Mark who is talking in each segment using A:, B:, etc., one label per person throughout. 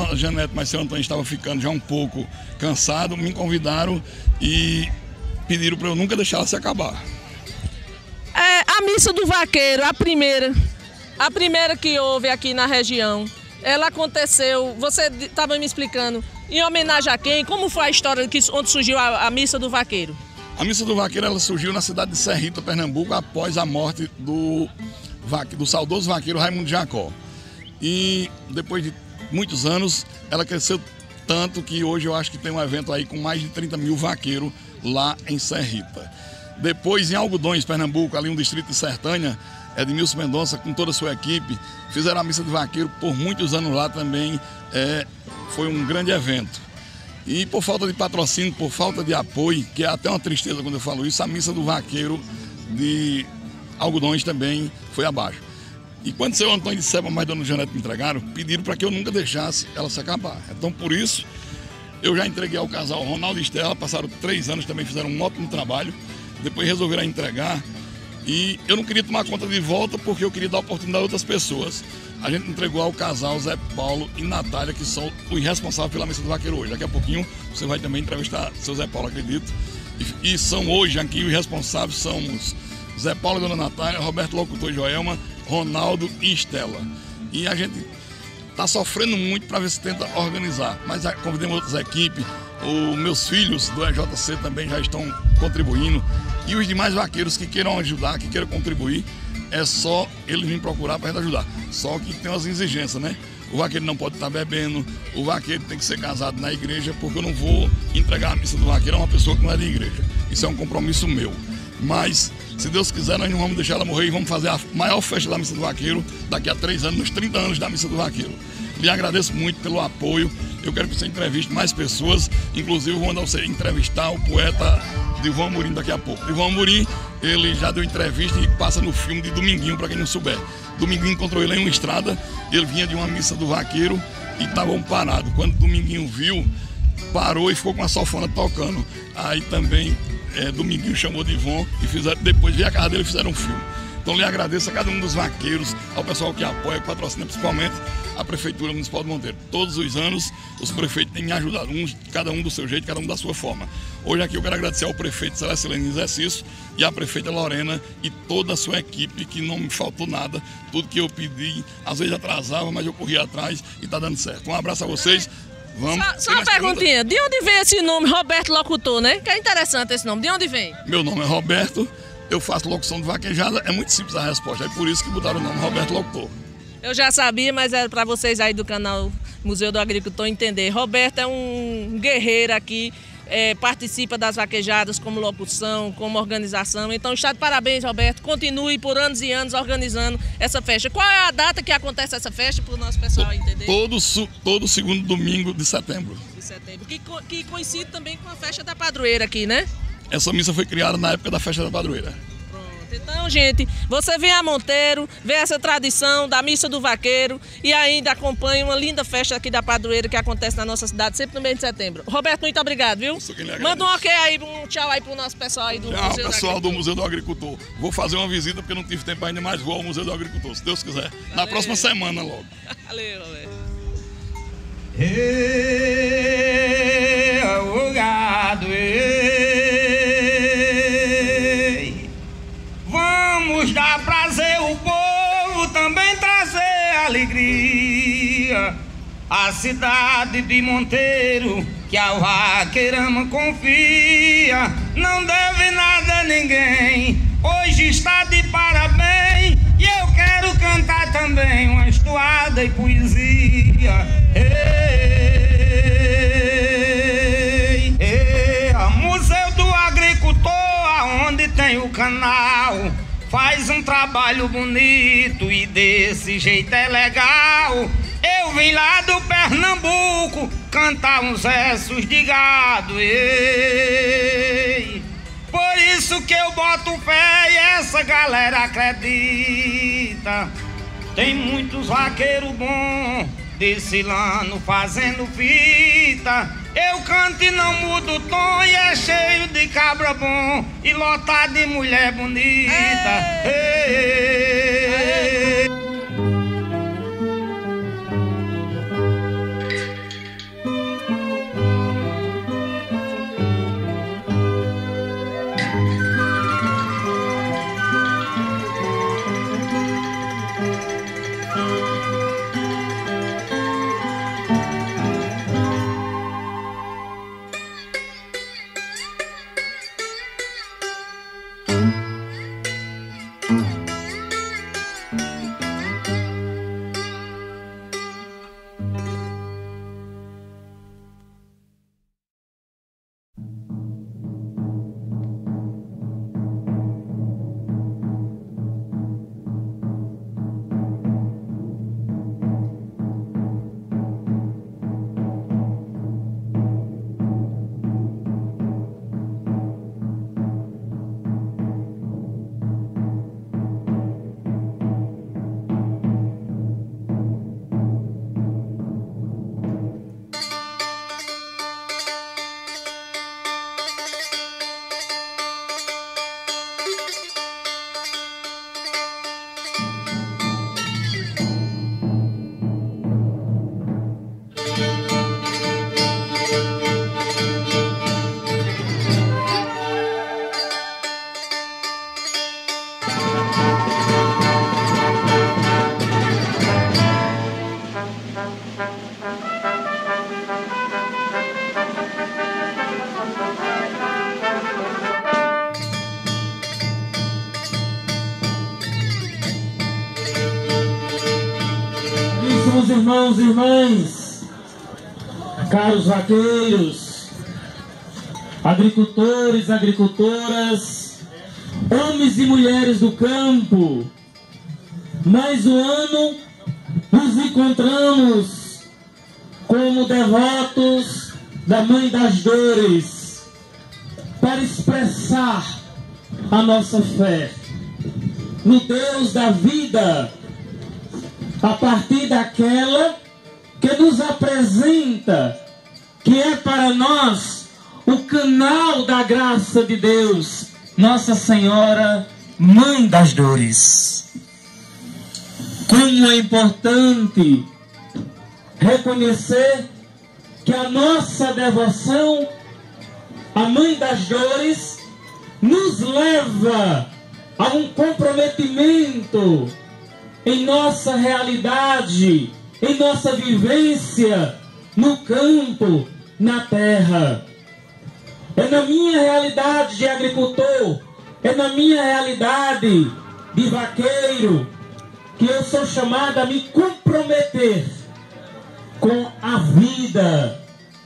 A: dona Janete, mas seu Antônio estava ficando já um pouco cansado, me convidaram e pediram para eu nunca deixar ela se acabar.
B: A missa do vaqueiro, a primeira que houve aqui na região, ela aconteceu, você estava me explicando, em homenagem a quem? Como foi a história onde surgiu a missa do vaqueiro?
A: A missa do vaqueiro ela surgiu na cidade de Serrita, Pernambuco, após a morte do saudoso vaqueiro Raimundo Jacó. E depois de muitos anos, ela cresceu tanto que hoje eu acho que tem um evento aí com mais de 30 mil vaqueiros lá em Serrita. Depois, em Algodões, Pernambuco, ali um distrito de Sertânia, Edmilson Mendonça, com toda a sua equipe, fizeram a missa de vaqueiro por muitos anos lá também. Foi um grande evento. E por falta de patrocínio, por falta de apoio, que é até uma tristeza quando eu falo isso, a missa do vaqueiro de Algodões também foi abaixo. E quando seu Antônio e Seba mais dona Janete me entregaram, pediram para que eu nunca deixasse ela se acabar. Então, por isso, eu já entreguei ao casal Ronaldo e Estela, passaram 3 anos, também fizeram um ótimo trabalho. Depois resolveram entregar e eu não queria tomar conta de volta porque eu queria dar oportunidade a outras pessoas. A gente entregou ao casal Zé Paulo e Natália, que são os responsáveis pela missa do vaqueiro hoje. Daqui a pouquinho você vai também entrevistar seu Zé Paulo, acredito. E são hoje aqui os responsáveis, somos Zé Paulo e dona Natália, Roberto Locutor e Joelma, Ronaldo e Estela. E a gente está sofrendo muito para ver se tenta organizar, mas convidamos outras equipes. Os meus filhos do EJC também já estão contribuindo. E os demais vaqueiros que queiram ajudar, que queiram contribuir, é só eles virem procurar para a gente ajudar. Só que tem umas exigências, né? O vaqueiro não pode estar bebendo, o vaqueiro tem que ser casado na igreja, porque eu não vou entregar a missa do vaqueiro a uma pessoa que não é de igreja. Isso é um compromisso meu. Mas, se Deus quiser, nós não vamos deixar ela morrer e vamos fazer a maior festa da missa do vaqueiro daqui a 3 anos, nos 30 anos da missa do vaqueiro. Lhe agradeço muito pelo apoio. Eu quero que você entreviste mais pessoas. Inclusive, vou mandar você entrevistar o poeta Divan Amorim daqui a pouco. Divan Amorim, ele já deu entrevista e passa no filme de Dominguinho, para quem não souber. Dominguinho encontrou ele em uma estrada, ele vinha de uma missa do vaqueiro e estavam parados. Quando Dominguinho viu, parou e ficou com a sanfona tocando. Aí também Dominguinho chamou Divan e fizeram, depois veio a casa dele e fizeram um filme. Então, lhe agradeço a cada um dos vaqueiros, ao pessoal que apoia, que patrocina, principalmente a Prefeitura Municipal de Monteiro. Todos os anos, os prefeitos têm me ajudado, cada um do seu jeito, cada um da sua forma. Hoje aqui eu quero agradecer ao prefeito Celestilene Exercício e à prefeita Lorena e toda a sua equipe, que não me faltou nada. Tudo que eu pedi, às vezes atrasava, mas eu corri atrás e está dando certo. Um abraço a vocês. Vamos.
B: Só uma perguntinha, de onde vem esse nome Roberto Locutor, né? Que é interessante esse nome, de onde vem?
A: Meu nome é Roberto. Eu faço locução de vaquejada, é muito simples a resposta, é por isso que botaram o nome Roberto Locutor.
B: Eu já sabia, mas é para vocês aí do canal Museu do Agricultor entender. Roberto é um guerreiro aqui, participa das vaquejadas como locução, como organização. Então está de parabéns, Roberto, continue por anos e anos organizando essa festa. Qual é a data que acontece essa festa, para o nosso pessoal entender?
A: Todo segundo domingo de setembro.
B: Que coincide também com a festa da padroeira aqui, né?
A: Essa missa foi criada na época da festa da padroeira.
B: Pronto, então, gente, você vem a Monteiro, vê essa tradição da missa do vaqueiro e ainda acompanha uma linda festa aqui da padroeira que acontece na nossa cidade, sempre no mês de setembro. Roberto, muito obrigado, viu? Manda um ok aí, um tchau aí pro nosso pessoal aí do Museu do Agricultor.
A: Pessoal do Museu do Agricultor. Vou fazer uma visita porque não tive tempo ainda, mas vou ao Museu do Agricultor, se Deus quiser. Valeu. Na próxima semana logo.
B: Valeu, Roberto.
C: O gado, vamos dar prazer ao povo, também trazer alegria. A cidade de Monteiro, que a vaqueirama confia, não deve nada a ninguém, hoje está de parabéns. E eu quero cantar também uma estuada e poesia. Museu do Agricultor, aonde tem o canal, faz um trabalho bonito e desse jeito é legal. Eu vim lá do Pernambuco cantar uns versos de gado. Por isso que eu boto fé e essa galera acredita. Tem muitos vaqueiros bons desfilando, fazendo fita. Eu canto e não mudo o tom e é cheio de cabra bom e lotado de mulher bonita.
D: Meus irmãos e irmãs, caros vaqueiros, agricultores, agricultoras, homens e mulheres do campo, mais um ano nos encontramos como devotos da Mãe das Dores para expressar a nossa fé no Deus da vida, a partir daquela que nos apresenta, que é para nós o canal da graça de Deus, Nossa Senhora, Mãe das Dores. Como é importante reconhecer que a nossa devoção à Mãe das Dores nos leva a um comprometimento em nossa realidade, em nossa vivência no campo, na terra. É na minha realidade de agricultor, é na minha realidade de vaqueiro que eu sou chamado a me comprometer com a vida,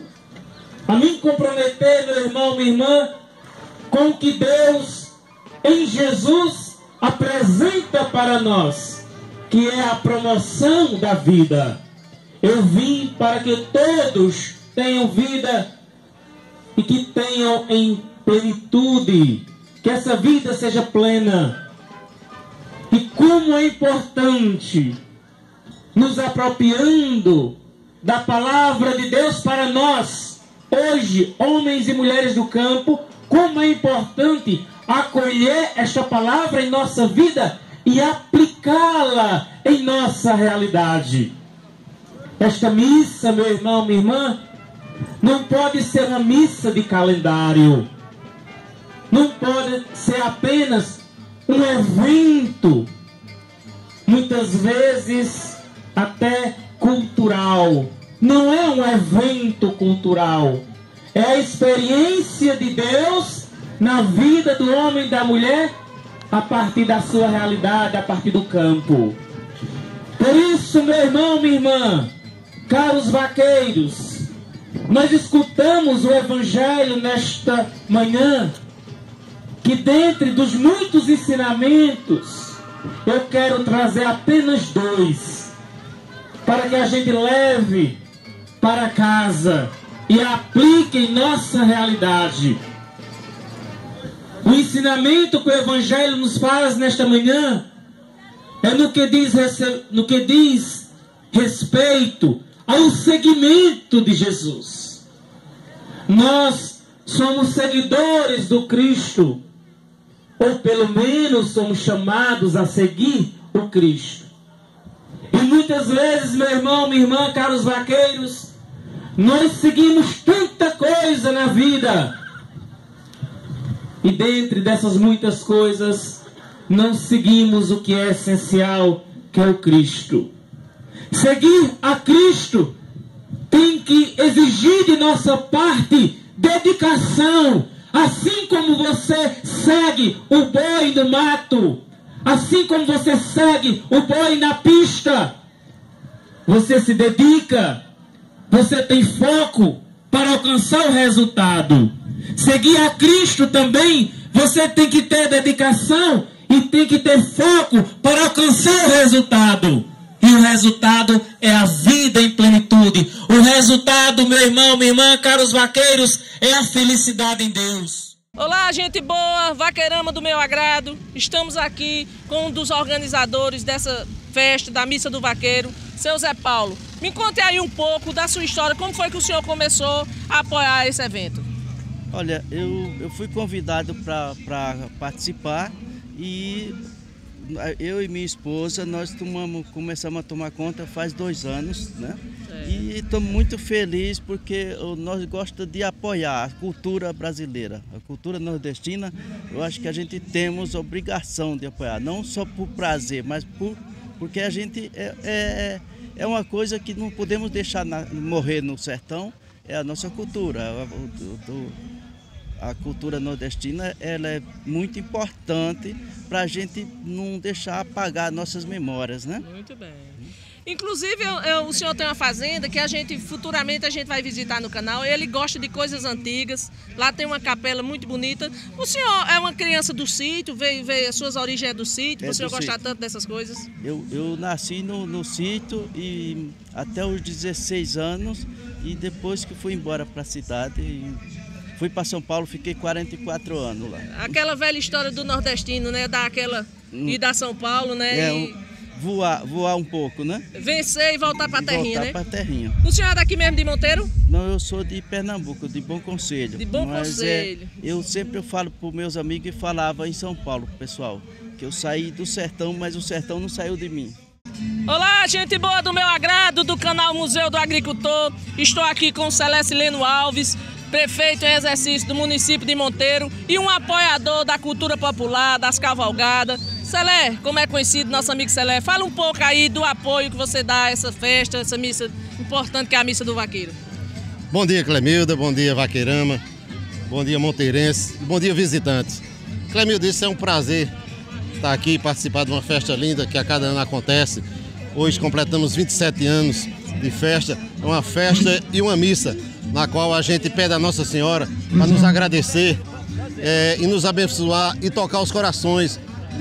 D: a me comprometer, meu irmão, minha irmã, com o que Deus em Jesus apresenta para nós, que é a promoção da vida. Eu vim para que todos tenham vida e que tenham em plenitude, que essa vida seja plena. E como é importante, nos apropriando da palavra de Deus para nós, hoje, homens e mulheres do campo, como é importante acolher esta palavra em nossa vida e aplicá-la em nossa realidade. Esta missa, meu irmão, minha irmã, não pode ser uma missa de calendário. Não pode ser apenas um evento, muitas vezes até cultural. Não é um evento cultural. É a experiência de Deus na vida do homem e da mulher a partir da sua realidade, a partir do campo. Por isso, meu irmão, minha irmã, caros vaqueiros, nós escutamos o Evangelho nesta manhã, que dentre dos muitos ensinamentos, eu quero trazer apenas 2, para que a gente leve para casa e aplique em nossa realidade. O ensinamento que o Evangelho nos faz nesta manhã é no que diz respeito ao seguimento de Jesus. Nós somos seguidores do Cristo, ou pelo menos somos chamados a seguir o Cristo. E muitas vezes, meu irmão, minha irmã, caros vaqueiros, nós seguimos tanta coisa na vida, e dentre dessas muitas coisas, não seguimos o que é essencial, que é o Cristo. Seguir a Cristo tem que exigir de nossa parte dedicação. Assim como você segue o boi no mato, assim como você segue o boi na pista, você se dedica, você tem foco para alcançar o resultado. Seguir a Cristo também, você tem que ter dedicação e tem que ter foco para alcançar o resultado. E o resultado é a vida em plenitude. O resultado, meu irmão, minha irmã, caros vaqueiros, é a felicidade em Deus.
B: Olá, gente boa, vaqueirama do meu agrado. Estamos aqui com um dos organizadores dessa festa, da Missa do Vaqueiro, seu Zé Paulo. Me conte aí um pouco da sua história, como foi que o senhor começou a apoiar esse evento?
E: Olha, eu fui convidado para participar e eu e minha esposa, nós começamos a tomar conta faz 2 anos, né? E estou muito feliz porque nós gostamos de apoiar a cultura brasileira, a cultura nordestina. Eu acho que a gente temos obrigação de apoiar, não só por prazer, mas porque a gente é uma coisa que não podemos deixar morrer no sertão, é a nossa cultura. A cultura nordestina, ela é muito importante para a gente não deixar apagar nossas memórias, né?
B: Muito bem. Inclusive, o senhor tem uma fazenda que futuramente a gente vai visitar no canal. Ele gosta de coisas antigas. Lá tem uma capela muito bonita. O senhor é uma criança do sítio, veio as suas origens do sítio, o senhor gosta tanto dessas coisas?
E: Eu nasci no sítio e até os 16 anos e depois que fui embora para a cidade, fui para São Paulo, fiquei 44 anos lá. Aquela
B: velha história do nordestino, né? Ir da São Paulo, né?
E: Voar um pouco, né?
B: Vencer e voltar para a terrinha, né?
E: Voltar para a terrinha.
B: O senhor é daqui mesmo de Monteiro?
E: Não, eu sou de Pernambuco, de Bom Conselho.
B: De Bom Conselho.
E: Eu sempre falo para os meus amigos e falava em São Paulo, pessoal, que eu saí do sertão, mas o sertão não saiu de mim.
B: Olá, gente boa do meu agrado, do canal Museu do Agricultor. Estou aqui com o Celecileno Alves, prefeito em exercício do município de Monteiro e um apoiador da cultura popular, das cavalgadas. Celé, como é conhecido nosso amigo Celé, fala um pouco aí do apoio que você dá a essa festa, essa missa importante que é a Missa do Vaqueiro.
F: Bom dia, Clemilda, bom dia, Vaqueirama, bom dia, monteirense, bom dia, visitantes. Clemilda, isso é um prazer estar aqui e participar de uma festa linda que a cada ano acontece. Hoje completamos 27 anos de festa, é uma festa e uma missa na qual a gente pede a Nossa Senhora para nos agradecer e nos abençoar e tocar os corações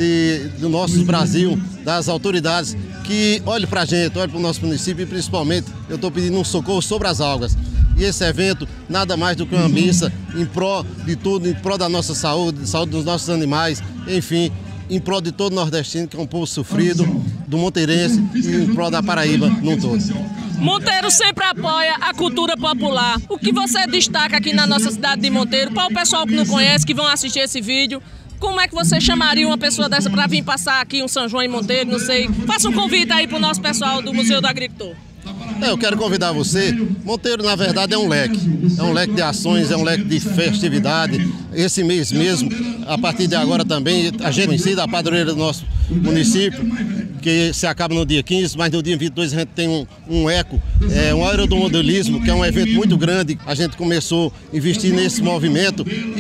F: do nosso Brasil, das autoridades, que olhem para a gente, olhem para o nosso município e principalmente eu estou pedindo um socorro sobre as algas. E esse evento nada mais do que uma missa em prol de tudo, em prol da nossa saúde, saúde dos nossos animais, enfim, em prol de todo o nordestino, que é um povo sofrido, do monteirense e em prol da Paraíba num todo.
B: Monteiro sempre apoia a cultura popular. O que você destaca aqui na nossa cidade de Monteiro? Para o pessoal que não conhece, que vão assistir esse vídeo, como é que você chamaria uma pessoa dessa para vir passar aqui um São João em Monteiro, não sei? Faça um convite aí para o nosso pessoal do Museu do Agricultor.
F: Eu quero convidar você. Monteiro, na verdade, é um leque de ações, é um leque de festividade. Esse mês mesmo, a partir de agora também, a gente conhecida a padroeira do nosso município, que se acaba no dia 15, mas no dia 22 a gente tem um eco, um aeromodelismo, que é um evento muito grande. A gente começou a investir nesse movimento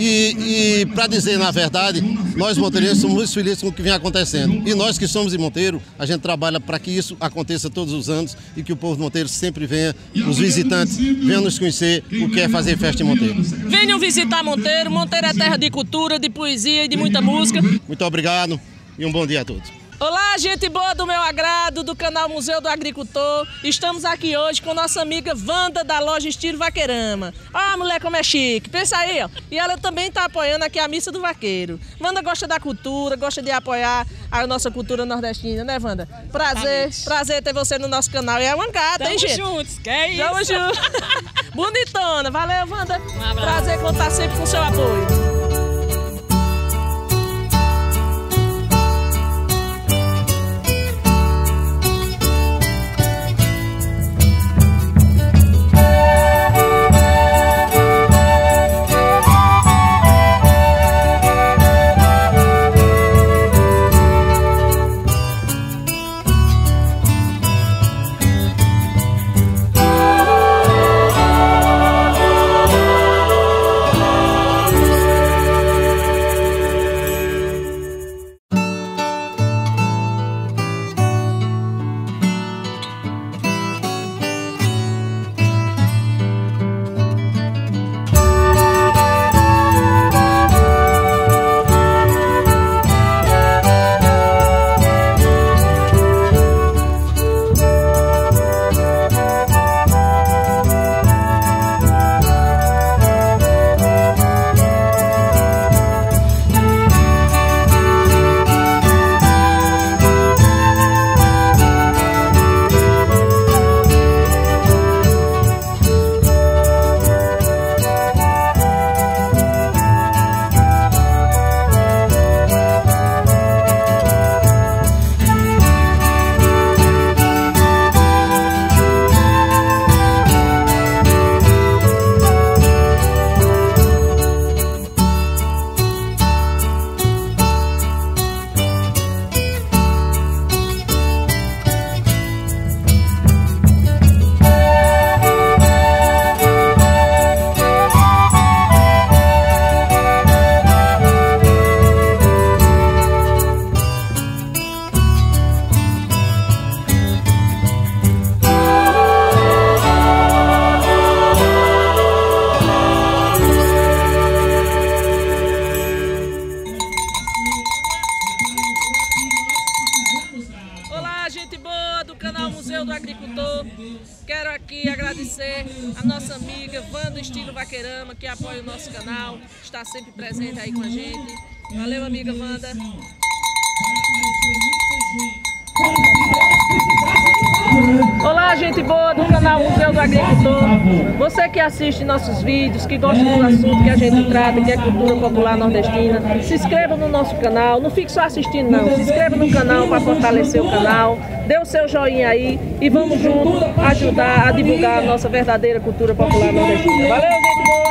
F: e para dizer, na verdade, nós monteirenses somos muito felizes com o que vem acontecendo. E nós que somos de Monteiro, a gente trabalha para que isso aconteça todos os anos e que o povo de Monteiro sempre venha, os visitantes venham nos conhecer o que é fazer festa em Monteiro.
B: Venham visitar Monteiro. Monteiro é terra de cultura, de poesia e de muita música.
F: Muito obrigado e um bom dia a todos.
B: Olá, gente boa do meu agrado, do canal Museu do Agricultor. Estamos aqui hoje com nossa amiga Wanda, da loja Estilo Vaqueirama. Ó, mulher, como é chique. Pensa aí, ó. E ela também está apoiando aqui a Missa do Vaqueiro. Wanda gosta da cultura, gosta de apoiar a nossa cultura nordestina, né, Wanda? Prazer ter você no nosso canal. E é uma gata, hein, gente?
G: Tamo juntos, que é isso?
B: Tamo juntos. Bonitona. Valeu, Wanda. Um abraço. Prazer contar sempre com o seu apoio. amiga Wanda Estilo Vaqueirama, que apoia o nosso canal, está sempre presente aí com a gente. Valeu, amiga Wanda. Olá, gente boa do canal Museu do Agricultor. Você que assiste nossos vídeos, que gosta do assunto que a gente trata, que é cultura popular nordestina, se inscreva no nosso canal. Não fique só assistindo não, se inscreva no canal para fortalecer o canal. Dê o seu joinha aí e vamos juntos ajudar a divulgar a nossa verdadeira cultura popular nordestina. Valeu, gente boa!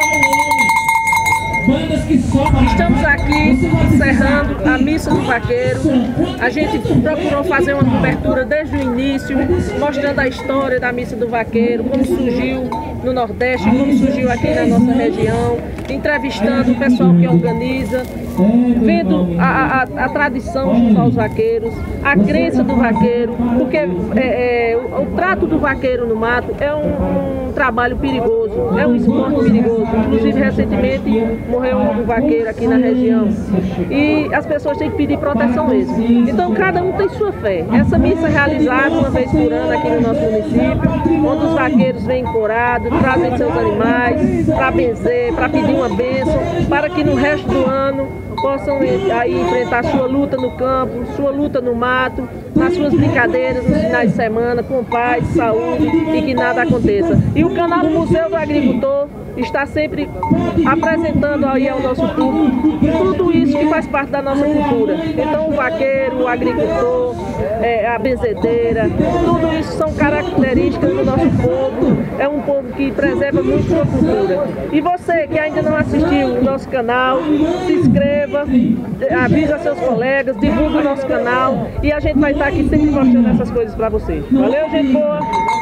B: Estamos aqui encerrando a Missa do Vaqueiro. A gente procurou fazer uma cobertura desde o início, mostrando a história da Missa do Vaqueiro, como surgiu no Nordeste, como surgiu aqui na nossa região, entrevistando o pessoal que organiza, vendo a tradição junto aos vaqueiros, a crença do vaqueiro, porque o trato do vaqueiro no mato é um trabalho perigoso, é um esporte perigoso. Inclusive, recentemente morreu um vaqueiro aqui na região e as pessoas têm que pedir proteção mesmo. Então, cada um tem sua fé. Essa missa é realizada uma vez por ano aqui no nosso município, onde os vaqueiros vêm encorados, trazem seus animais para benzer, para pedir uma bênção, para que no resto do ano possam aí enfrentar sua luta no campo, sua luta no mato, nas suas brincadeiras nos finais de semana, com paz, saúde e que nada aconteça. E o canal do Museu do Agricultor está sempre apresentando aí ao nosso público tudo isso que faz parte da nossa cultura. Então o vaqueiro, o agricultor, a benzedeira, tudo isso são características do nosso povo. É um povo que preserva muito sua cultura. E você que ainda não assistiu o nosso canal, se inscreva, avisa seus colegas, divulga o nosso canal e a gente vai estar aqui sempre mostrando essas coisas para vocês. Valeu, gente boa!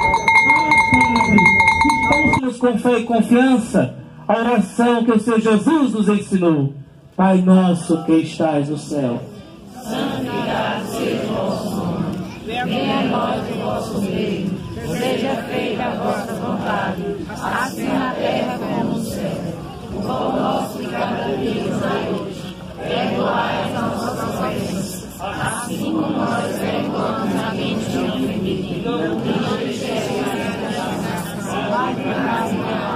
D: Vamos com fé e confiança a oração que o Senhor Jesus nos ensinou. Pai nosso que estais no céu,
G: santificado seja o vosso nome. Venha a nós o vosso reino. Seja feita a vossa vontade, assim na terra como no céu. O pão nosso de cada dia nos dai hoje. Perdoai as nossas ofensas, assim como nós perdoamos a quem nos tem ofendido. Não deixeis vai para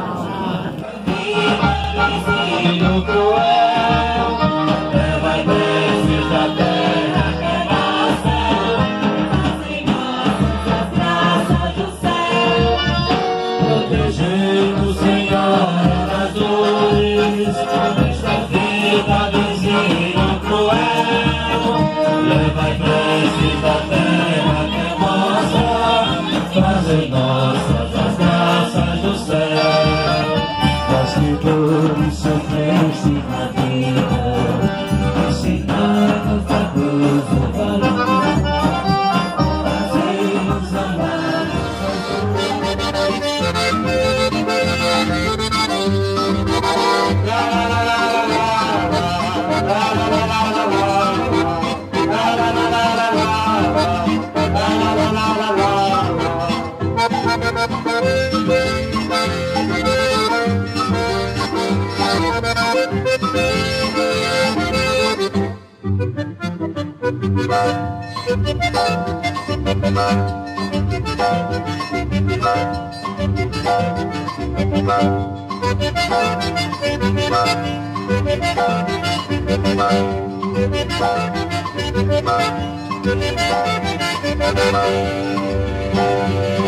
D: filho cruel, leva desses da terra que nasceu, assim nossas graças do céu. Protegei-nos, Senhor, das dores, nesta vida vizinho cruel. Leva desses da terra que é nossa, trazei nossas as graças do céu. Das que dores sofreste na vida, ensinando a cruz o valor, fazei-nos amar
G: a